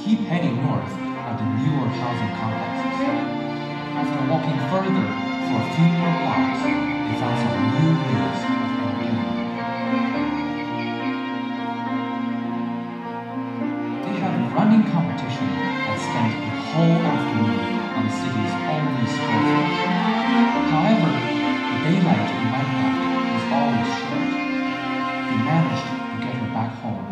keep heading north are the newer housing complexes. After walking further for a few more blocks, they found some new ways of entertainment. They had a running competition and spent a whole afternoon on the city's only sports. However, the daylight in Minecraft is always short. They managed to get her back home